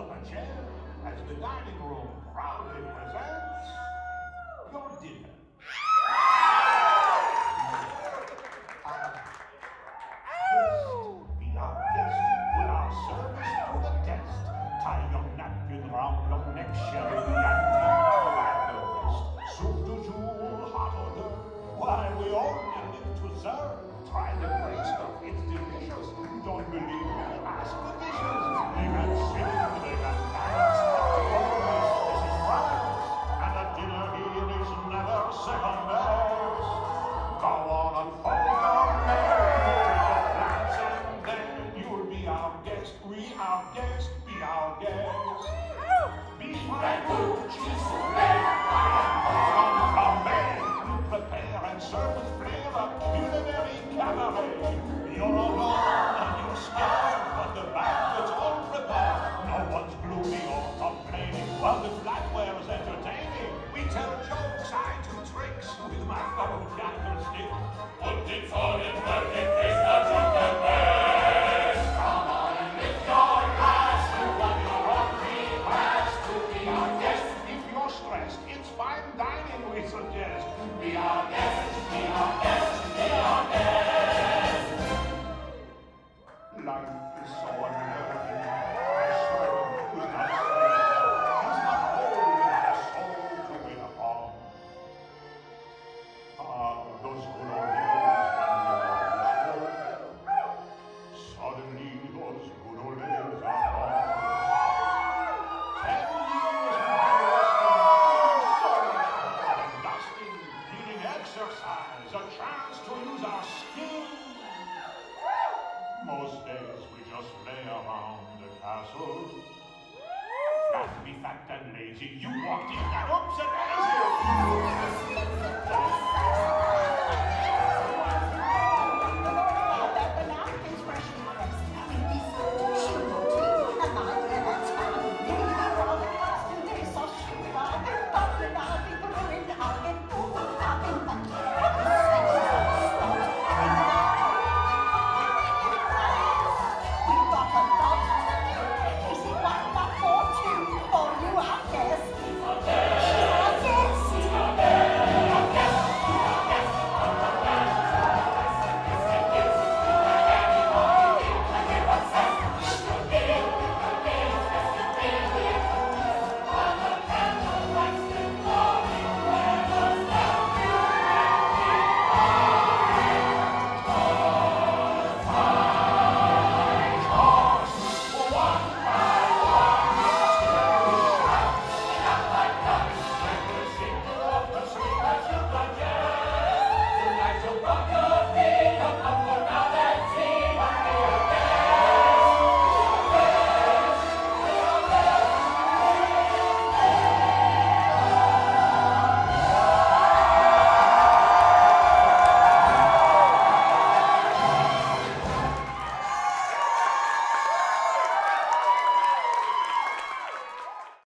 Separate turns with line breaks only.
up a chair as the dining room proudly presents your dinner. Be our guest, put our service to the test. Tie your napkin round your neck, sherry and tobacco rest. Soup du jour, hot or d'oeuvre, while we only live to serve. Try the great stuff, it's delicious. Don't believe me, ask the dishes. They got silk, they got nights. This is France, and the dinner here is never second best. Go on and fold your legs, and then you'll be our guest. We our guest, be our guest. Beef ragout, cheese soufflé, come from Maine. We prepare and serve with flavor, culinary cabaret. You're alone and you're scared, but the banquet's all prepared. No one's gloomy or complaining, while the flatware's entertaining. We tell jokes, I do tricks with my fellow candlestick. Put it for it, but it tastes not the best. Come on and lift your glass to what your hungry past to be our guest. If you're stressed, it's fine dining we suggest. Be our guest, be our guest, be our guest. Life is so unnerving. I swear who's not saved. He's not whole without a soul to wait upon. Ah, those good old days when we were small. Suddenly those good old days are gone. 10 years of so much more than dusting, needing exercise, a chance to use our skills. Most days we just lay around the castle. Flat, be fat and lazy, you walked in